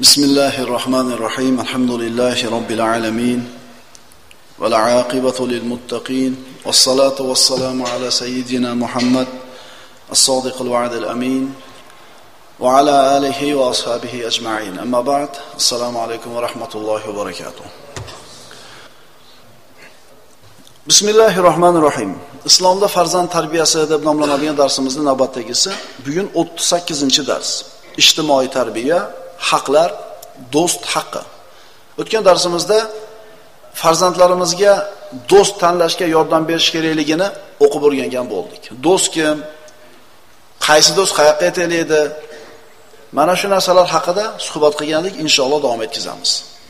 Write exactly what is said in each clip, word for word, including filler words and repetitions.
Bismillahirrahmanirrahim. Alhamdulillahi rabbil alamin. Wal 'aqibatu lil muttaqin. Wassalatu wassalamu ala sayyidina Muhammad as-sadiqil wa'dil amin. Wa ala alihi wa ashabihi ajma'in. Amma ba'd. Assalomu alaykum va rahmatullohi va barakatuh. Bismillahirrahmanirrahim. Islomda farzand tarbiyasi deb nomlanadigan darsimizning navbatdagisi bugun o'ttiz sakkizinchi dars. Ijtimoiy tarbiya, haqlar, do'st haqqi. O'tgan darsimizda farzandlarimizga do'st tanlashga yordam berish kerakligini o'qib o'rgangan bo'ldik. Do'st kim? Qaysi do'st qayoqqa yetaydi? Mana shu narsalar haqida suhbat qilgandik, inshaalloh davom etkazamiz.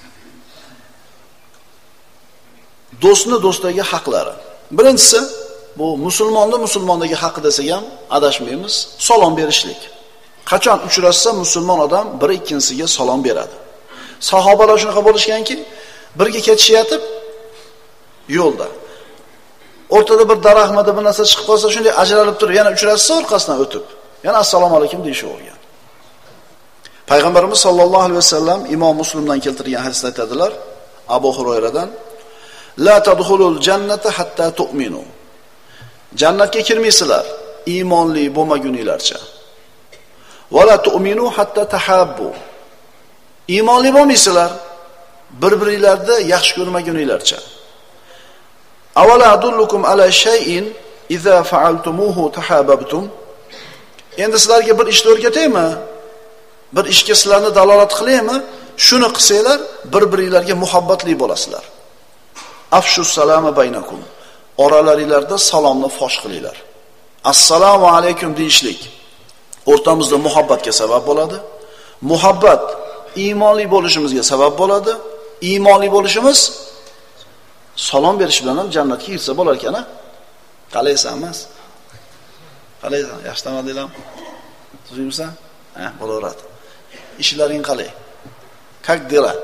Do'stni do'stdagi haqlari. Birinchisi, bu musulmonni musulmondagi haqqi desak ham adashmaymiz, salom berishlik. Qachon uchrashsa musulmon odam bir ikkinchisiga salom beradi. Sahobalar shunaqa bo'lishganki, birga ketishayotib yo'lda o'rtada bir daraxtmada bir narsa chiqib qolsa, shunday ajralib turib, yana uchrashsa orqasidan o'tib, yana assalomu alaykum deyishavergan. Payg'ambarimiz sollallohu alayhi vasallam Imom Muslimdan keltirgan hadisda aytadilar, Abu Hurayradan: "La tadkhulul jannata hatta tu'minu." Jannatga kirmaysizlar iymonli bo'lmaguninglarcha. "Va la tu'minu hatta tahabbu." Iymonli bo'lmaysizlar bir-biringlarni yaxshi ko'rmaguninglarcha. "Awala adullukum ala shay'in idza fa'altumuhu tahabbtum." Endi sizlarga bir ishni o'rgataymi? Bir ishga sizlarni dalolat qilaymi? Shuni qilsanglar, bir-biringlarga muhabbatli bo'lasizlar. Afshus salama baynakum. Oralaringizda salomni fosh qilinglar. Assalomu alaykum deyishlik o'rtamizda muhabbatga sabab bo'ladi. Muhabbat iymonli bo'lishimizga sabab bo'ladi. Iymonli bo'lishimiz salom berish bilan ham jannatga kirsa bo'lar ekan. Qalaysan emas? Qalaysan? Yaxshi tamadinglar? Tuzimsan? Ha, bo'laveradi. Ishlaring qalay? Как dela?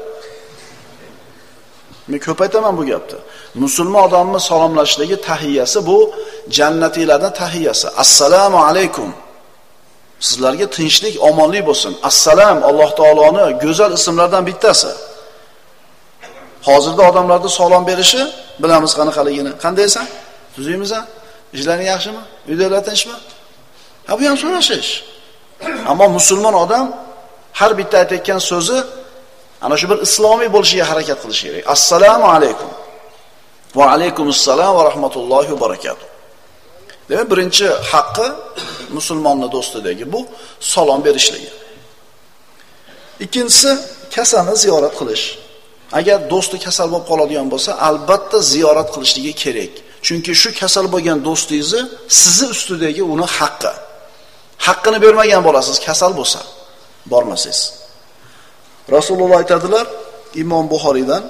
Men ko'p aytaman bu gapni. Musulmon odamning salomlashishdagi tahiyasi bu jannatiylarning tahiyasi. Assalomu alaykum. Sizlarga tinchlik, omonlik bo'lsin. Assalom Alloh taoloning go'zal ismlaridan bittasi. Hozirda odamlarga salom berishi bilamiz qanaqaligini. Qandaysan? Tuzingmisan? Ishlaring yaxshimi? Uydagilar tinchmi? Ha, bu ham so'rashish. Ammo musulmon odam har bitta aytayotgan so'zi ana shu bir islomiy bo'lishiga harakat qilish kerak. Assalomu alaykum. Va alaykumussalom va rahmatullohi va barakatuh. Demak, birinchi haqqi musulmonning do'stidagi bu salom berishligi. Ikkinchisi kasalni ziyorat qilish. Agar do'sti kasal bo'lib qoladigan bo'lsa, albatta ziyorat qilishligi kerak. Chunki shu kasal bo'lgan do'stingizni sizi ustidagi uni haqqi. Haqqini bermagan bo'lasiz kasal bo'lsa, bormasangiz. Rasululloh aytadilar, Imom Buxoriydan: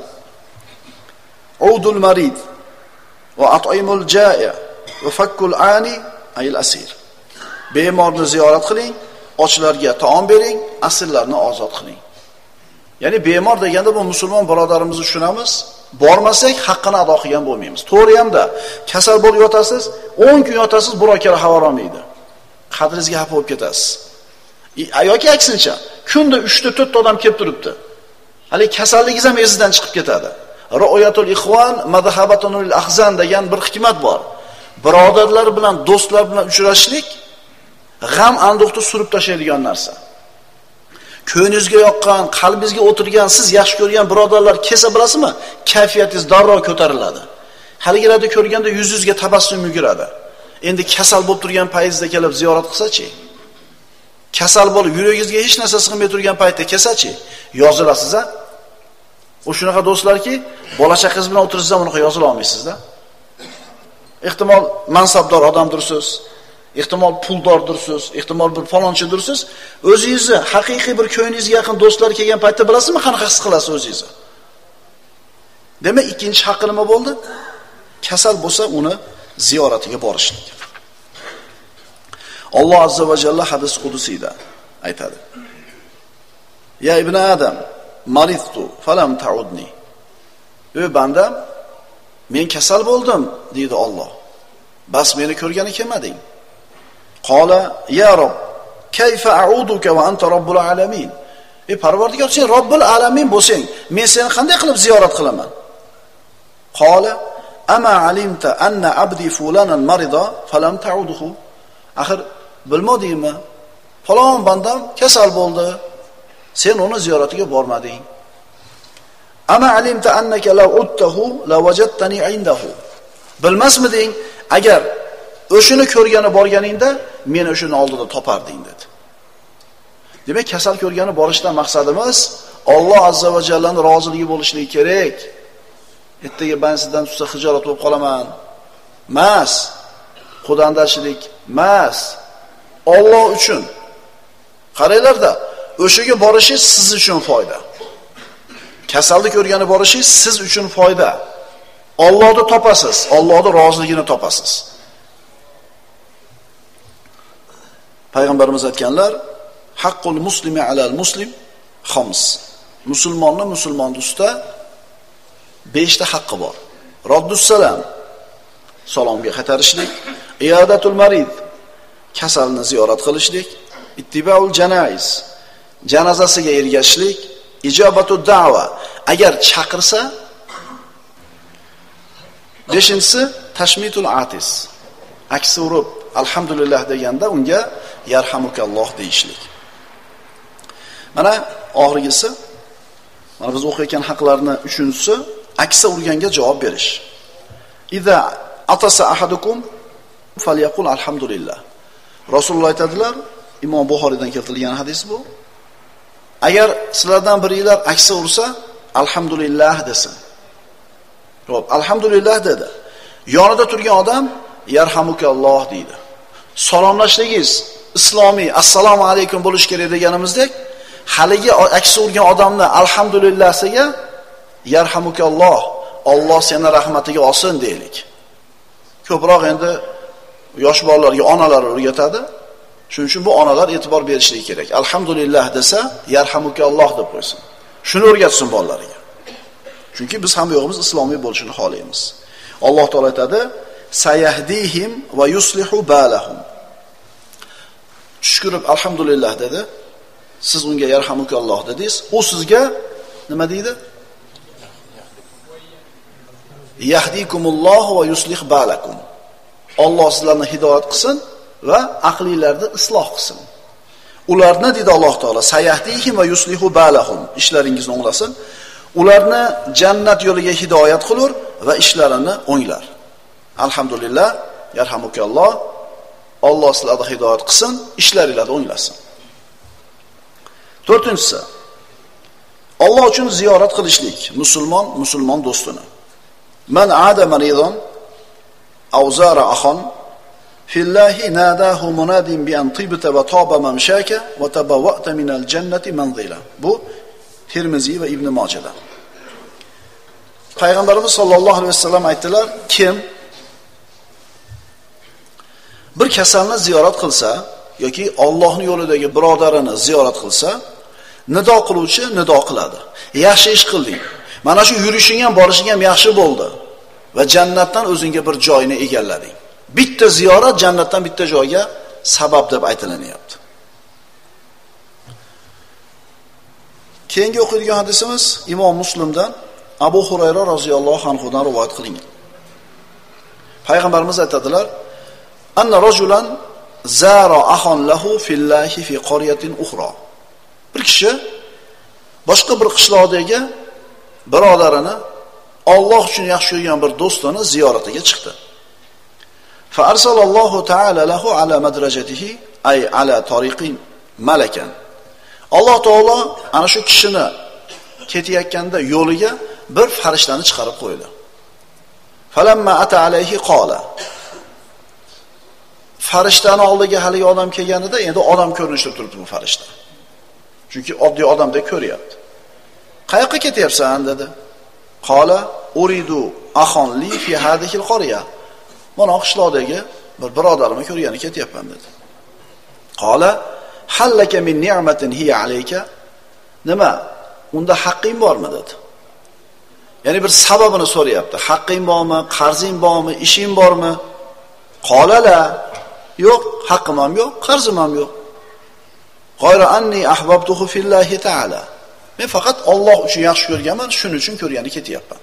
"Udul marid va at'imul ja'i va fakkul ani ayil asir." Bemorni ziyorat qiling, ochlarga taom bering, asirlarni ozod qiling. Ya'ni bemor deganda bu musulmon birodarimizni tushunamiz. Bormasak haqqini ado qilgan bo'lmaymiz. To'g'ri hamda kasal bo'lib yotasiz, o'n kun yotasiz, bir oy kira xabar olmaydi. Qadringizga xafa bo'lib ketasiz. Yoki aksincha, kunda uchta to'rtta odam kelib turibdi. Hali kasalligingiz ham esidan chiqib ketadi. Ru'yatul ikhwan madhabatun lil ahzan degan bir hikmat bor. Birodarlar bilan, do'stlar bilan uchrashishlik g'am anduqni surib tashlaydigan narsa. Ko'ngingizga yoqqan, qalbingizga o'tirgan, siz yaxshi ko'rgan birodarlar kelsa bilasizmi? Kayfiyatingiz darrov ko'tariladi. Haligilarni ko'rganda yuzingizga tabassum yuguradi. Endi kasal bo'lib turgan paytingizda kelib ziyorat qilsa-chi? Kasal bo'lib yuragingizga hech narsa sig'may turgan paytda kelsa-chi? Yozilasiz-a? O shunaqa do'stlarki, bola chaqangiz bilan o'tirishsa unaqa yozila olmaysiz-da. Ehtimol mansabdor odamdirsiz, ehtimol puldordirsiz, ehtimol bir falonchidirsiz, o'zingizni haqiqiy bir ko'nglingizga yaqin do'stlar kelgan paytda bilasizmi qanaqa his qilasiz o'zingizni? Demak, ikkinchi haqqi nima bo'ldi? Kasal bo'lsa uni ziyoratiga borishlik. Alloh azza va jalla hadis qudusiyda aytadi: "Ya ibn Adam, maridtu falam ta'udni." Ey bandam, men kasal bo'ldim, deydi Alloh. Bas meni ko'rgani kelmading. Qola: "Ya Rob, kayfa a'uduka va anta robbul alamin?" Ey Parvardigor, sen Robbil alamin bo'lsang, men seni qanday qilib ziyorat qilaman? Qala ama alimta anna abdi fulanan marida falam ta'uduhu. Axir bilmadingmi? Falon bandam kasal bo'ldi. Sen uni ziyoratiga bormading. Ama alimta annaka law uttahu lawajadtani indahu. Bilmasmiding, agar o'shini ko'rgani borganingda meni o'shini oldida toparding dedi. Demak, kasal ko'rgani borishdan maqsadimiz Alloh azza va jallaning roziligi bo'lishligi kerak. Ertaga bansidan tutsa hijolat bo'lib qolaman. Mas. Xudoandachilik mas. Alloh uchun. Qaranglarda, o'shaga borishingiz siz uchun foyda. Kasallik ko'rgani borishingiz siz uchun foyda. Allohni topasiz, Allohning roziligini topasiz. Payg'ambarimiz aytganlar, haqqul muslimi alal muslim xams. Musulmonni musulmon ustida besh ta haqqi bor. Raddus salam, salomga qaytarishlik, iyadatul marid, kasalni ziyorat qilishlik, ittibaul janaiz, janozasiga ergashishlik, ijobatud da'va, agar chaqirsa. Beshinchisi tashmitul atis, aksi urib alhamdulillah deganda unga yarhamukalloh deyishlik. Mana oxirgisi, mana biz o'qiyotgan haqlarni uchinchisi aksa urganga javob berish. Iza atasa ahadukum falyaqul alhamdulillah. Rasululloh aytadilar, Imom Buxoriydan keltirilgan hadis bu. Agar sizlardan biringlar aksa ursa, alhamdulillah desin. Xo'p, alhamdulillah dedi. Yonida turgan odam yarhamukalloh deydi. Salomlashligingiz islomiy assalomu alaykum bo'lish kerak deganimizdek, haligi aksa urgan odamni alhamdulillahsiga yarhamukalloh, Alloh seni rahmatiga olsin deylik. Ko'proq endi yosh bolalarga onalar o'rgatadi. Shuning uchun bu onalar e'tibor berishligi kerak. Alhamdulillah desa, yarhamukalloh deb qo'ysin. Shuni o'rgatsin bolalariga. Chunki biz ham yo'g'imiz islomiy bo'lishini xohlaymiz. Alloh taolay aytadi: "Sayahdihim va yuslihu balahum." Shukrib alhamdulillah dedi. Siz unga yarhamukalloh dedingiz, u sizga nima deydi? Yahdikumullohu va yuslih balakum. Alloh sizlarni hidoyat qilsin va aqlinglarni isloh qilsin. Ularni dedi Alloh taolo, sayahdihim va yuslihu balahum, ishlaringizni o'nglasin. Ularni jannat yo'liga hidoyat qilur va ishlarini o'nglar. Alhamdulillah, yarhamukalloh. Alloh sizlarni hidoyat qilsin, ishlaringizni o'nglasin. To'rtinchisi, Alloh uchun ziyorat qilishlik, musulmon musulmon do'stini. Man aada maridan aw zara akhan fillahi nadahu munadin bi an tibta wa taba mamshaka wa tabawwa'ta min al-jannati manzila. Bu Tirmiziy va Ibn Mojadan. Payg'ambarimiz sollallohu alayhi vasallam aytdilar, kim bir kasalni ziyorat qilsa yoki Allohning yo'lidagi birodarini ziyorat qilsa, nido qiluvchi nido qiladi. Yaxshi ish qilding. Mana shu yurishing ham, borishing ham yaxshi bo'ldi va jannatdan o'zingga bir joyni egallading. Bitta ziyorat jannatdan bitta joyga sabab deb aytilanyapti. Keyingi o'qiydigan hadisimiz Imom Muslimdan Abu Hurayra roziyallohu anhu dan rivoyat qilingan. Payg'ambarimiz aytadilar: "Anna rajulan zara akhan lahu fillahi fi qaryatin ukhra." Bir kishi boshqa bir qishloqdagi birodarini Alloh uchun yaxshi ko'rgan bir do'stini ziyoratiga chiqdi. Fa arsalallohu ta'ala lahu ala madrajatihi ay ala tariqin malakan. Alloh taolo ana shu kishini ketayotganda yo'liga bir farishtani chiqarib qo'ydi. Falamma ata alayhi qala. Farishtani oldiga haligi odam kelganida endi odam ko'rinishda turibdi bu farishta. Chunki oddiy odamdek ko'ryapti. Qayoqqa ketyapsan dedi. Qala uridu akhan li fi hadhihi al-qarya. Mana qishloqdagi bir birodarimni ko'rgani ketyapman dedi. Qala hallaka min ni'matin hiya alayka. Nima? Unda haqqing bormi dedi. Ya'ni bir sababini so'rayapti. Haqqing bormi, qarzing bormi, ishing bormi? Qala la. Yo'q, haqqim ham yo'q, qarzim ham yo'q. G'ayra anni ahbabtuhu fillahi ta'ala. Men faqat Alloh uchun yaxshi ko'rganman, shuning uchun ko'rgani ketyapman.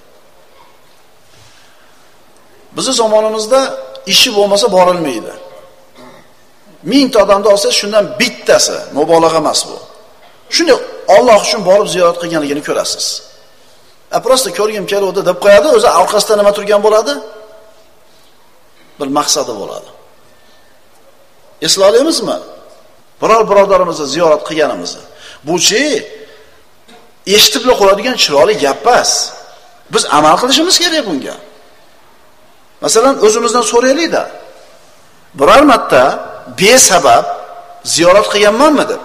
Bizning zamonimizda ishi bo'lmasa borilmaydi. mingta odamni olsa shundan bittasi, mubolag'a emas bu. Shuni Alloh uchun borib ziyorat qilganligini ko'rasiz. A prosta ko'rgim keldi deb qo'yadi, o'zi orqasida nima turgan bo'ladi? Bir maqsadi bo'ladi. Eslayapmizmi? Biror birodarimizni ziyorat qilganimizni. Bu-chi eshitib qo'yadigan chiroyli gap emas. Biz amal qilishimiz kerak bunga. Masalan, o'zimizdan so'raylik-da. Biror marta besabab ziyorat qilganmanmi deb.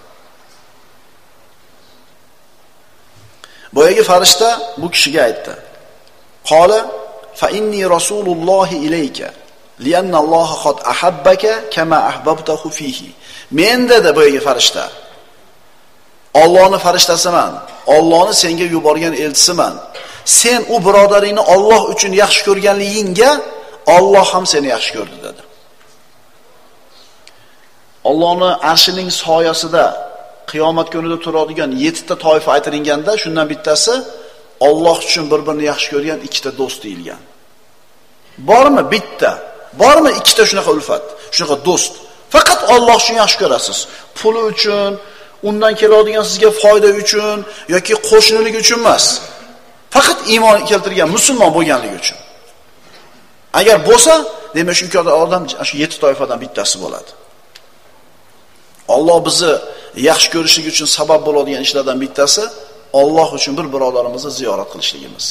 Boyagi farishta bu kishiga aytdi. Qala fa inni rasulullohi ilayka lianna Alloh qad ahabbaka kama ahbabtahu fihi. Men dedi boyagi farishta. Allohning farishtasiman. Allohni senga yuborgan elchisiman. Sen u birodaringni Alloh uchun yaxshi ko'rganligingga Alloh ham seni yaxshi ko'rdi dedi. Allohning arshining soyasida qiyomat kunida turadigan yettita toifa aytilganda, shundan bittasi Alloh uchun bir-birini yaxshi ko'rgan ikkita do'st deyilgan. Bormi bitta? Bormi ikkita shunaqa ulfat, shunaqa do'st? Faqat Alloh uchun yaxshi ko'rasiz. Puli uchun, undan keladigan sizga foyda uchun yoki qo'shnilik uchun emas. Faqat iymon keltirgan musulmon bo'lganligi uchun. Agar bo'lsa, demak shu odam shu yetti toifadan bittasi bo'ladi. Alloh bizni yaxshi ko'rishlik uchun sabab bo'ladigan ishlardan bittasi Alloh uchun bir birodarimizni ziyorat qilishligimiz.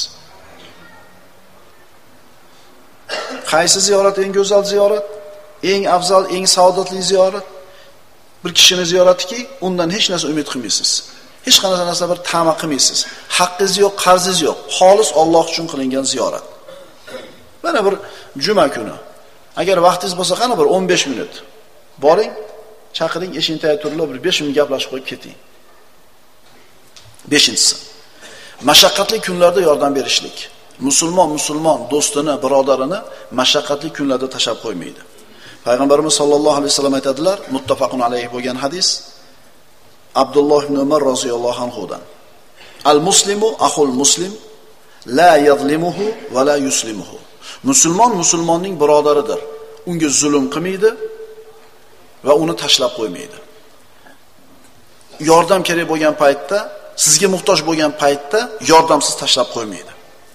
Qaysi ziyorat eng go'zal ziyorat? Eng afzal, eng saodatli ziyorat? Bir kishini ziyoratiki, undan hech narsa umid qilmaysiz. Hech qanaqa narsa bir ta'ma qilmaysiz. Haqqingiz yo'q, qarzingiz yo'q. Xolis Alloh uchun qilingan ziyorat. Mana bir juma kuni. Agar vaqtingiz bo'lsa, qani bir o'n besh minut boring, chaqiring, eshikni tayyor turilib bir besh minut gaplashib qo'yib keting. beshinchisi. Mashaqqatli kunlarda yordam berishlik. Musulmon musulmon do'stini, birodarini mashaqqatli kunlarda tashab qo'ymaydi. Payg'ambarimiz sollallohu alayhi vasallam aytadilar, muttafaqun alayhi bo'lgan hadis, Abdulloh ibn Umar roziyallohu anhudan. Al-muslimu axul muslim la yadhlimuhu va la yuslimuhu. Musulmon musulmonning birodaridir. Unga zulm qilmaydi va uni tashlab qo'ymaydi. Yordam kerak bo'lgan paytda, sizga muhtoj bo'lgan paytda yordamsiz tashlab qo'ymaydi.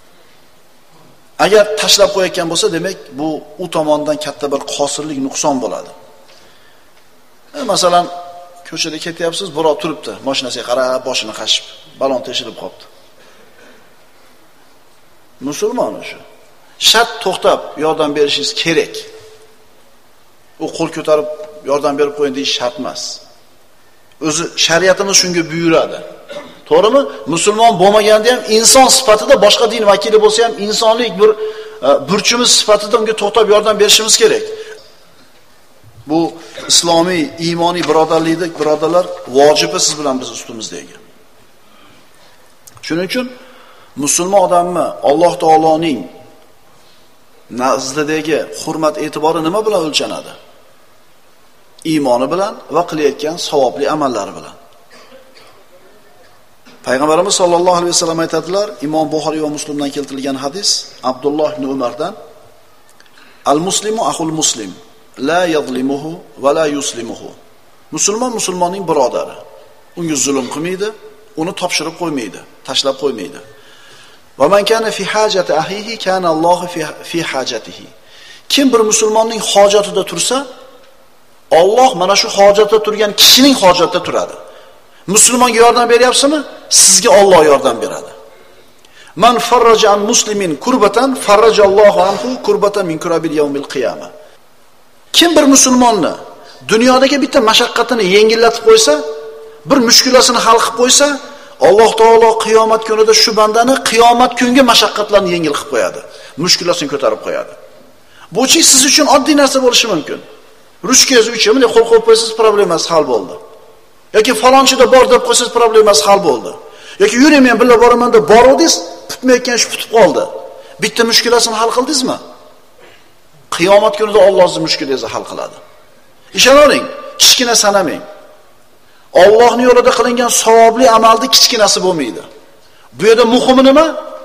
Agar tashlab qo'yayotgan bo'lsa, demak bu u tomonidan katta bir qosirlik, nuqson bo'ladi. E, masalan, ko'chada ketyapsiz, birov turibdi, mashinasiga qarab, boshini qashib, balon teshilib qolibdi. Musulmon o'sha. Shart to'xtab yordam berishingiz kerak. U qo'l ko'tarib yordam berib qo'ying deyish shart emas. O'zi shariatimiz shunga buyuradi. To'g'rimi? Musulmon bo'lmaganda ham inson sifatida, boshqa din vakili bo'lsa ham insonlik bir burchimiz sifatida unga to'xtab yordam berishimiz kerak. Bu islomiy, iymoniy birodarlikda birodarlar vojibi siz bilan biz ustimizdagi. Shuning uchun musulmon odamni Alloh taoloning nazdidagi hurmat e'tibori nima bilan o'lchanadi? Iymoni bilan va qilayotgan savobli amallari bilan. Payg'ambarimiz sollallohu alayhi vasallam aytadilar, Imom Buxoriy va Muslimdan keltirilgan hadis, Abdulloh ibn Umardan, Al-muslimu axul muslim, la yadhlimuhu va la yuslimuhu. Musulmon musulmonning birodari. Unga zulm qilmaydi, uni topshirib qo'ymaydi, tashlab qo'ymaydi. Va man kana fi hajati ahihi kana Allohu fi fi hajatihi. Kim bir musulmonning hojatida tursa, Alloh mana shu hojatda turgan kishining hojatida turadi. Musulmonga yordam beryapsizmi? Sizga Alloh yordam beradi. Man farraja an muslimin kurbatan farrajallohu anhu kurbatan min kurabil yawmil qiyamah. Kim bir musulmonni dunyodagi bitta mashaqqatini yengillatib qo'ysa, bir mushkulasini hal qilib qo'ysa, Alloh taolo qiyomat kunida shu bandani qiyomat kungi mashaqqatlarni yengil qilib qo'yadi. Mushkulasini ko'tarib qo'yadi. Bu-chi siz uchun oddiy narsa bo'lishi mumkin. Rushkaz uchun bunday qo'l qo'yib qo'ysangiz problemasi hal bo'ldi. Yoki falonchida bor deb qo'ysangiz problemasi hal bo'ldi. Yoki yuring men birga boraman deb boruvdingiz, tutmayotgan ish tutib qoldi. Bitta mushkulasini hal qildingizmi? Qiyomat kunida Alloh sizning mushkulangizni hal qiladi. Ishonavering, kichkina sanamang. Allohning yo'lida qilingan savobli amalni kichkinasi bo'lmaydi. Bu yerda muhimi nima?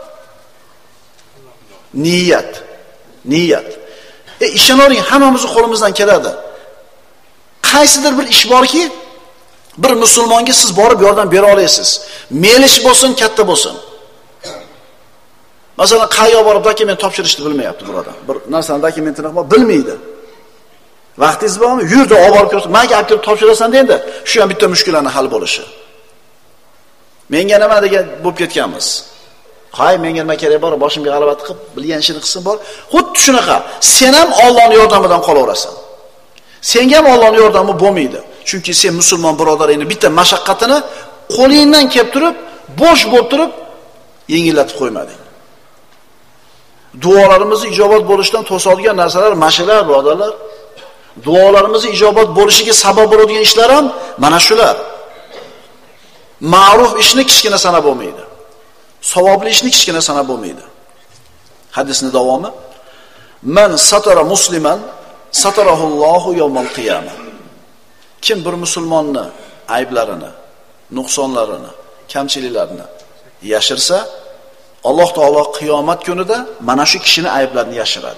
Niyat. Niyat. E ishonavering, hammamiz qo'limizdan keladi. Qaysidir bir ish borki, bir musulmonga siz borib yordam bera olasiz. Meyli ish bo'lsin, katta bo'lsin. Masalan, qayerga borib dokument topshirishni bilmayapti birodar. Bir narsani dokumentini bilmaydi. Vaqtingiz bormi? Yurda olib borib ko'rsin. Menga olib kelib topshirasan deydi. Shu ham bitta mushkullarning hal bo'lishi. Menga nima degan bo'lib ketganmiz. Hay, menga nima kerak bor, boshimga g'alaba qilib, bilgan ishini qilsin bor. Xuddi shunaqa. Sen ham Allohning yordamidan qolaverasan. Senga ham Allohning yordami bo'lmaydi. Chunki sen musulmon birodaringni bitta mashaqqatini qo'lingdan kelib turib, bo'sh bo'lib turib yengillatib qo'ymading. Duolarimizni ijobat bo'lishidan to'sadigan narsalar mashalar, birodarlar. Duolarimizni ijobat bo'lishiga sabab bo'ladigan ishlar ham mana shular. Ma'ruf ishni kichkina sanab bo'lmaydi. Savobli ishni kichkina sanab bo'lmaydi. Hadisning davomi: "Man satara musliman satarahullohu yawmal qiyamah." Kim bir musulmonni ayblarini, nuqsonlarini, kamchiliklarini yashirsa, Alloh taolo qiyomat kunida mana shu kishining ayblarini yashiradi.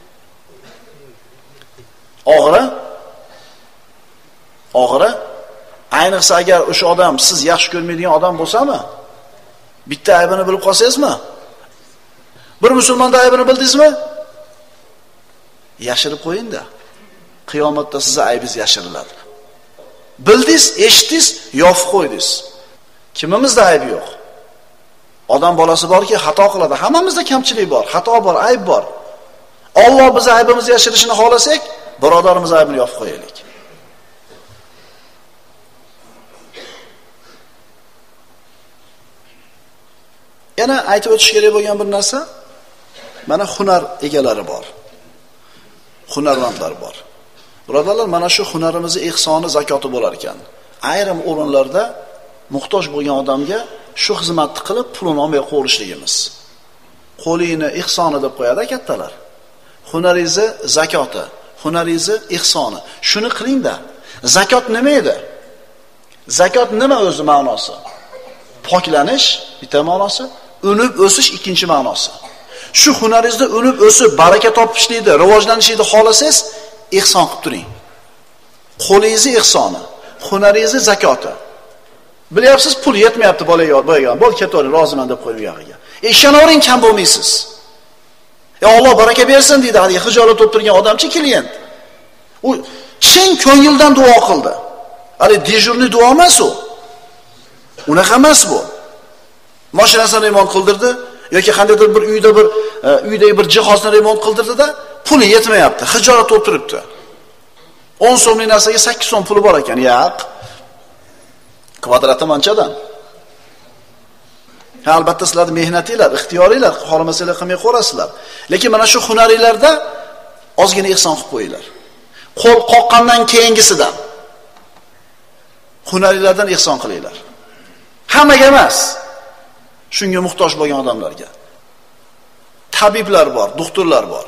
Og'ri? Og'ri? Ayniqsa agar o'sha odam siz yaxshi ko'rmaydigan odam bo'lsa-mi? Bitta aybini bilib qolsangizmi? Bir musulmonning aybini bildingizmi? Yashirib qo'ying-da. Qiyomatda sizning aybingiz yashiriladi. Bildingiz, eshitdingiz, yopib qo'ydingiz. Kimimizda ayb yo'q. Odam bolasi borki, xato qiladi. Hammamizda kamchilik bor, xato bor, ayb bor. Alloh biz aybimizni yashirishini xolasak, birodarimiz aybini yopib qo'yaylik. Yana aytib o'tish kerak bo'lgan bir narsa, mana hunar egalari bor. Hunarmandlar bor. Birodarlar, mana shu hunarimizni ihsoni, zakoti bo'lar ekan. Ayrim o'rinlarda muhtoj bo'lgan odamga shu xizmatni qilib pulini olmay qo'yishligimiz. Qo'lingni ihsoni deb qo'yadi kattalar. Hunaringizni zakoti, hunaringizni ihsoni. Shuni qiling-da. Zakot nima edi? Zakot nima o'zi ma'nosi? Poklanish bitta ma'nosi, unib o'sish ikkinchi ma'nosi. Shu hunaringizda unib o'sib, baraka topishlikni, rivojlanishni xohlasangiz, ihson qilib turing. Qo'lingizni ihsoni, hunaringizni zakoti. Bilyapsiz, pul yetmayapti bolaga, bo'lgan. Bo'l, ketavering, roziman deb qo'yib yo'g'iga. Ishonavering, kam bo'lmaysiz. Ya Alloh baraka bersin deydi, hali hijolat bo'lib turgan odamchi klient. U chin ko'ngildan duo qildi. Hali dejurniy duo emas u. Unaqa emas bu. Mashinasini remont qildirdi yoki qandaydir bir uyda bir uydagi bir jihozni remont qildirdi-da, puli yetmayapti, hijolat bo'lib turibdi. o'n so'mlik narsaga sakkiz so'm puli bor ekan. Yo'q. Kvadrati manchadan. Ha, albatta sizlarning mehnatinglar, ixtiyoringlar, xohlamasanglar qilmay qo'rasizlar. Lekin mana shu hunaringlarda ozgina ihson qilib qo'yinglar. Qo'l qoqqandan keyingisidan hunaringlardan ihson qilinglar. Hammaga emas. Shunga muhtoj bo'lgan odamlarga. Tabiblar bor, doktorlar bor.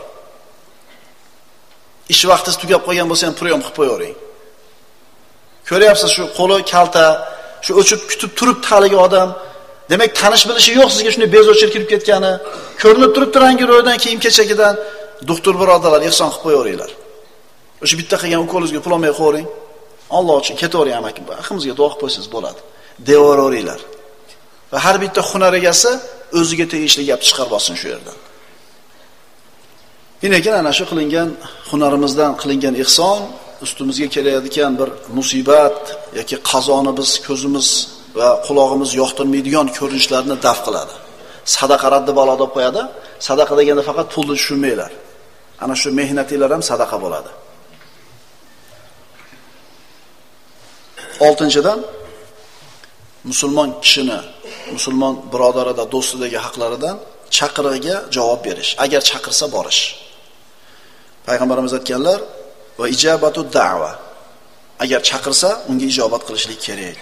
Ish vaqtingiz tugab qolgan bo'lsa ham priyom qilib qo'yavering. Ko'ryapsiz, shu qo'li kalta, shu o'chib kutib turibdi haligi odam. Demak, tanish bilishi yo'q sizga shunday bezovchil kirib ketgani, ko'rinib turibdi rangi ro'ydan kiyim-kechagidan. Doktor birodarlar, ihson qilib qo'yaveringlar. O'sha bitta qilgan ukolingizga pul olmay qo'ying. Alloh uchun ketavering amakim. Hammamizga duo qilib qo'ysangiz bo'ladi. Devoraveringlar. Va har bitta hunar egasi o'ziga tegishli gap chiqarib olsin shu yerdan. Lekin ana shu qilingan hunarimizdan qilingan ihson ustimizga kelayotgan bir musibat yoki qazoni biz ko'zimiz va quloqimiz yoqtirmaydigan ko'rinishlarni daf qiladi. Sadaqa raddi balo deb qo'yadi. Sadaqa deganda faqat pulni tushunmanglar. Ana shu mehnatinglar ham sadaqa bo'ladi. oltinchidan musulmon kishini, musulmon birodarida, do'stidagi haqlaridan chaqirig'iga javob berish. Agar chaqirsa borish. Payg'ambarimiz aytganlar: "Va ijabatu da'va." Agar chaqirsa, unga ijobat qilishlik kerak.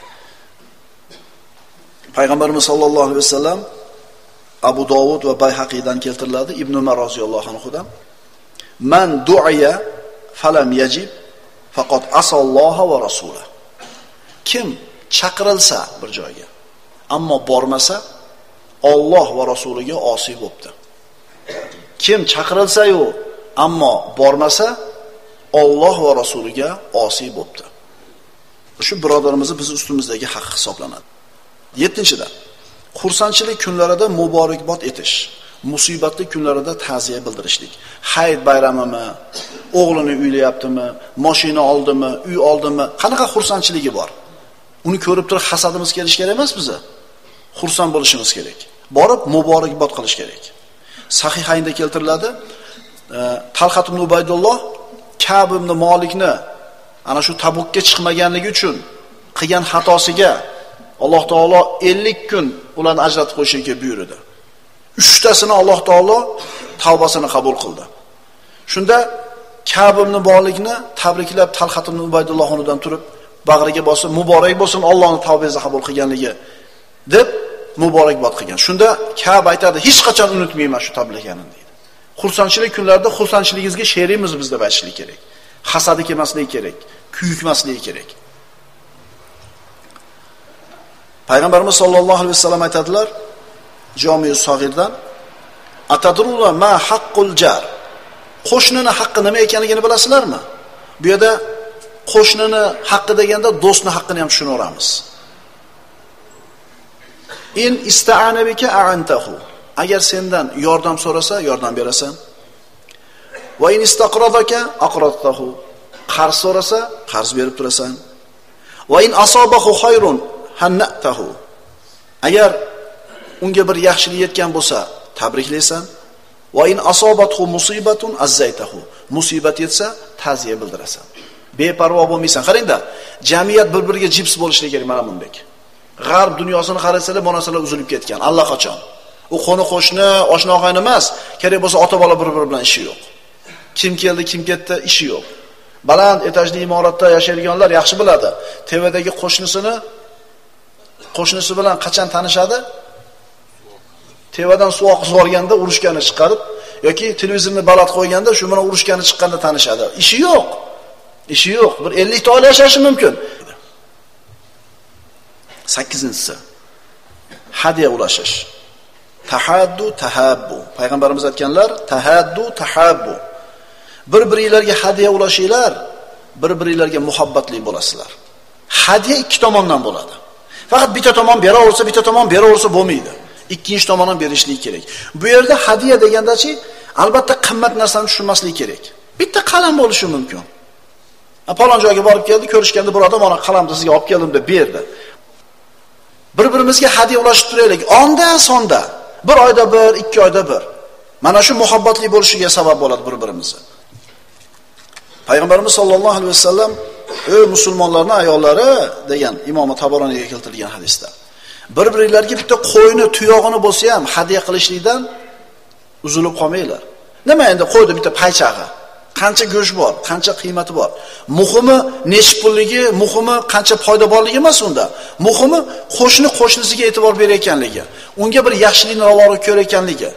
Payg'ambarimiz sollallohu alayhi vasallam Abu Dovud va Bayhaqiydan keltiriladi, Ibn Umar roziyallohu anhudan: "Man du'iya falam yajib faqat asalloha va rasulah." kim chaqirilsa bir joyga, ammo bormasa, Alloh va rasuliga osiy bo'libdi. Kim chaqirilsa-yu, ammo bormasa, Alloh va rasuliga osiy bo'libdi. Shu birodarimizni biz ustimizdagi haq hisoblanadi. yettinchidan, xursandchilik kunlarida muborakbod etish, musibatli kunlarida ta'ziya bildirishlik. Hayit bayramimi, o'g'lini uylayaptimi, mashina oldimi, uy oldimi, qanaqa xursandchiligi bor? Uni ko'rib turib hasadimiz kelish kerak emas biza. Xursand bo'lishimiz kerak. Borib muborakbod qilish kerak. Sahihaynda keltiriladi, Talhat ibn Ubaydulloh Ka'b ibn Malikni ana shu Tabukka chiqmaganligi uchun qilgan xatosiga Alloh taolo ellik kun ularni ajratib qo'yishga buyurdi. uchtasini Alloh taolo tavbasini qabul qildi. Shunda Ka'b ibn Malikni tabriklab Talhat ibn Ubaydulloh o'rnidan turib bag'riga bosib, muborak bo'lsin Allohning tavbangizni qabul qilganligi deb muborakbod qilgan. Shunda Ka'b aytadi, hech qachon unutmayman shu tabriklarni deydi. Xursandchilik kunlarida xursandchiligingizga sherimiz biz deb aytishlik kerak. Hasadi kelmasligi kerak, kuyikmasligi kerak. Payg'ambarimiz sollallohu alayhi vasallam aytadilar, Jami-i Sag'irdan, atadruna ma haqqul jar. Qo'shnining haqqi nima ekanligini bilasizlarmi? Bu yerda qo'shnini haqqi deganda do'stning haqqini ham tushunaveramiz. In ista'ana bika a'antahu. Agar sendan yordam so'rasa, yordam berasan. Va in istaqradaka aqradtahu. Qarz so'rasa, qarz berib turasan. Va in asabahu khayrun hannatahu. Agar unga bir yaxshilik yetgan bo'lsa, tabriklaysan. Va in asabathu musibatun azzaytahu. Musibat yetsa, ta'ziya bildirasan. Beparvo bo'lmaysan. Qarangda, jamiyat bir-biriga jips bo'lishligi kerak mana bundek. G'arb dunyosini qarasalar, bu narsalar uzilib ketgan. Allaqachon. U qo'ni qo'shni, oshna og'ayni emas, kerak bo'lsa ota-bola bir-biri bilan ishi yo'q. Kim keldi, kim ketdi, ishi yo'q. Baland etajli imoratda yashaydiganlar yaxshi biladi. Tevadagi qo'shnisini qo'shnisi bilan qachon tanishadi? Tevadan suv oqizib yuborganda urushgani chiqarib yoki televizorni baland qo'yganda shu bilan urushgani chiqqanda tanishadi. Ishi yo'q. Ishi yo'q. Bir ellik ta oila yashashi mumkin. sakkizinchisi. Hadiya ulashish. Tahaddu tahabbu. Payg'ambarimiz aytganlar, tahaddu tahabbu. Bir-biringizlarga hadiya ulashinglar, bir-biringizlarga muhabbatli bo'lasizlar. Hadiya ikki tomondan bo'ladi. Faqat bitta tomon beraversa, bitta tomon beraversa bo'lmaydi. Ikkinchi tomon ham berishlik kerak. Bu yerda hadiya degandachi, albatta qimmat narsani tushunmaslik kerak. Bitta qalam bo'lishi mumkin. Falon joyga borib keldi, ko'rishganda bir odam ona qalamni sizga olib keldim deb berdi. Bir-birimizga hadiya ulashib turaylik. Onda sonda, bir oyda bir, ikki oyda bir. Mana shu muhabbatli bo'lishiga sabab bo'ladi bir-birimizni. Payg'ambarimiz sollallohu alayhi vasallam ey musulmonlarning ayollari degan Imom Tabaroniga keltirilgan hadisda. Bir-biringizlarga bitta qo'yni, tuyog'ini bo'lsa ham hadiya qilishlikdan uzilib qolmanglar. Nima endi qo'yda bitta paychag'i, qancha go'sht bor, qancha qiymati bor. Muhimi nechi pulligi, muhimi qancha foyda borligi emas unda. Muhimi qo'shni qo'shnisiga e'tibor berayotganligi, unga bir yaxshilikni ravo ko'rayotganligi.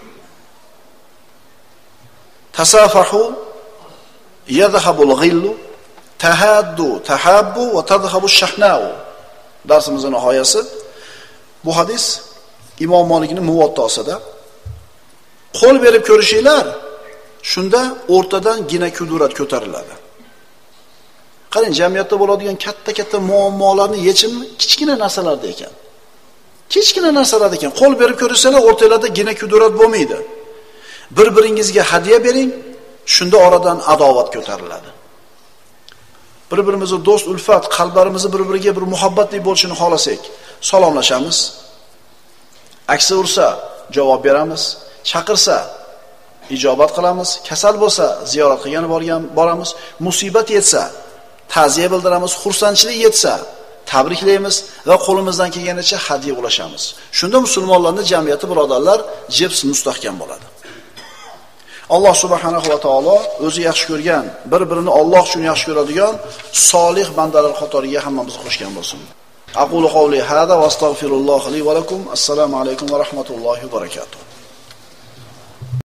Tasafahu yadhhabul ghillu tahaddu tahabbu va tadhhabu shahnau. Darsimizning nihoyasi. Bu hadis Imom Malikning Muvattosida. Qo'l berib ko'rishinglar, shunda o'rtadan gina kudurat ko'tariladi. Qarang, jamiyatda bo'ladigan katta-katta muammolarning yechimi kichkina narsalarda ekan. Kichkina narsalarda ekan. Qo'l berib ko'rishsalar, o'rtalarda gina kudurat bo'lmaydi. Bir-biringizga hadiya bering, shunda oradan adovat ko'tariladi. Bir-birimizni do'st, ulfat, qalblarimizni bir-biriga bir muhabbatli bo'lishini xohlasak, salomlashamiz. Aksi ursa, javob beramiz. Chaqirsa, ijobat qilamiz. Kasal bo'lsa, ziyorat qilgani borgan boramiz. Musibat yetsa, ta'ziya bildiramiz. Xursandchilik yetsa, tabriklaymiz va qo'limizdan kelganicha hadiya ulashamiz. Shunda musulmonlarning jamiyati, birodarlar, jips mustahkam bo'ladi. Alloh subhanahu va taolo o'zi yaxshi ko'rgan, bir-birini Alloh uchun yaxshi ko'radigan solih bandalar qatoriga hammamizni qo'shgan bo'lsin. Aqulu qawli hada va astagfirulloh li va lakum. Assalomu alaykum va rahmatullohi va barakatuh.